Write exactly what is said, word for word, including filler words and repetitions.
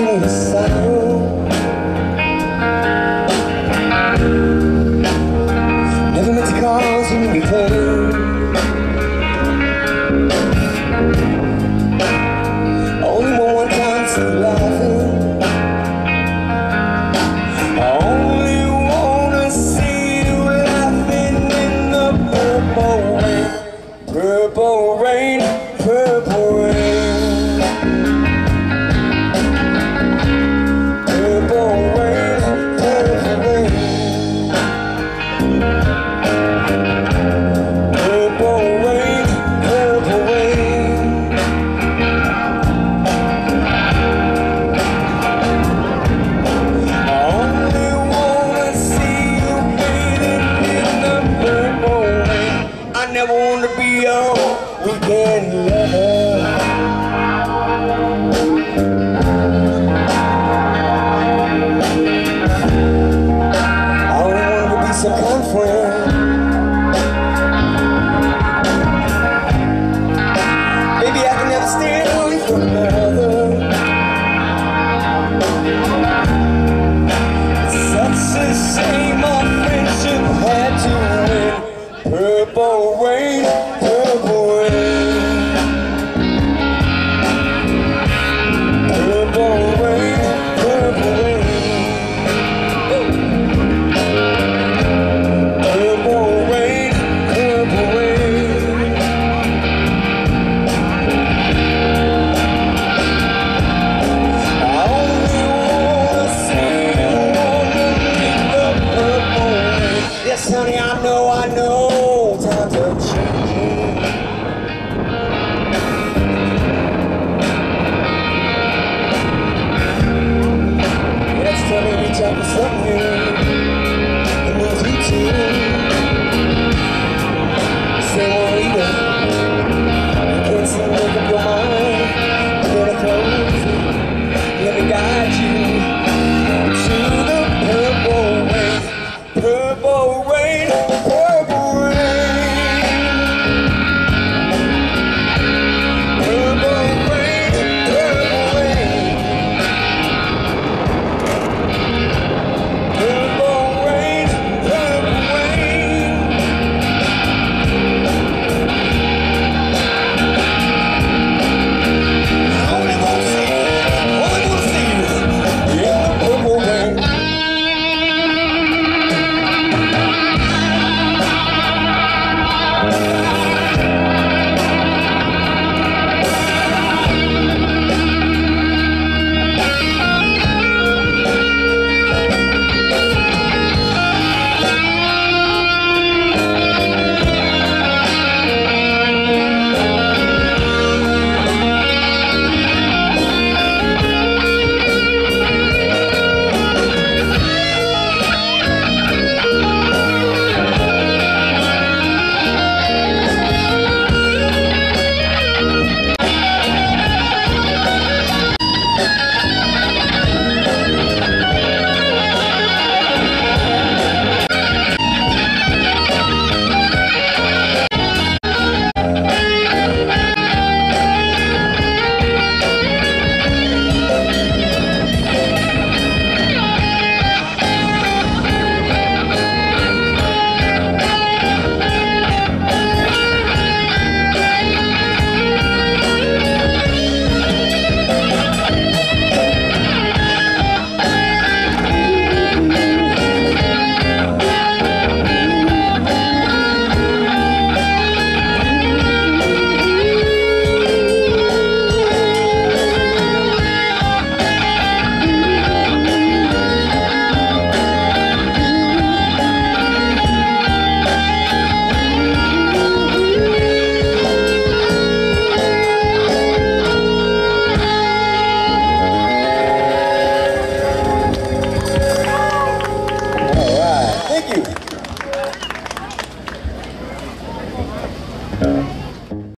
in the saddle. Never meant to cause you any pain. Only one one time to see you laughing. I only wanna see you laughing in the purple rain, purple rain, purple rain. I never want to be your weekend lover. I only want to be some kind of friend. Baby, I can never stand away from another. It's such a shame our friendship had to win. Purple rain, purple rain, purple rain, purple rain, purple rain, purple rain. I only wanna see you underneath the purple rain. Yes, honey, I know, I know. Times are changing. It's time to reach out for something that moves you too. Say, well, either you can't seem to make up your mind. Better close it. Let me guide you to the purple rain, purple rain, purple rain. Thank you.